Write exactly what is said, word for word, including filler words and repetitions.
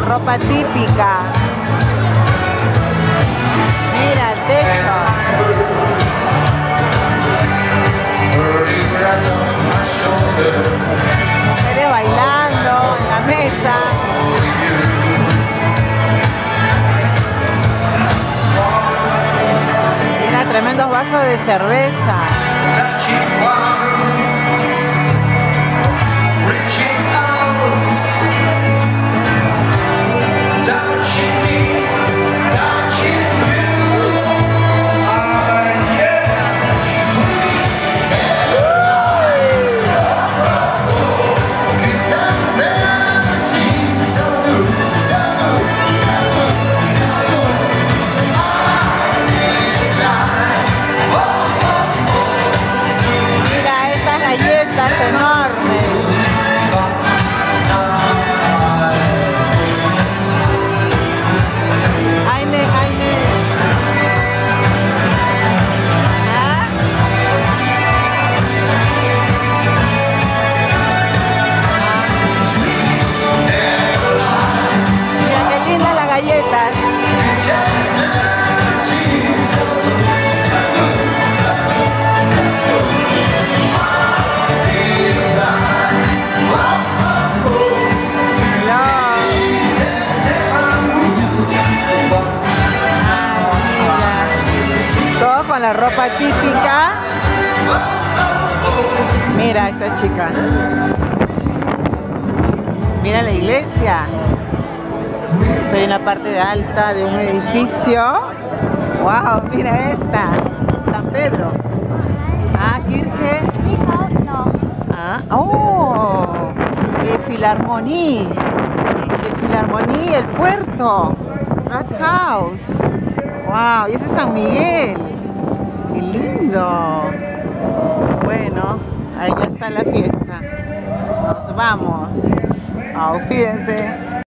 ropa típica. Mira el techo. Mujeres bailando en la mesa. Mira, tremendos vasos de cerveza. Enormes. Aine, Aine. ¿Ah? Mira qué lindas las galletas. Con la ropa típica. Mira esta chica. Mira la iglesia. Estoy en la parte alta de un edificio. Wow, mira esta. San Pedro. Ah, Kirche. Ah, oh, de Filarmonía. De Filarmonía, el puerto. Rathaus. Wow, y ese es San Miguel. ¡Qué lindo! Bueno, ahí ya está la fiesta. Nos vamos. Auf Wiedersehen.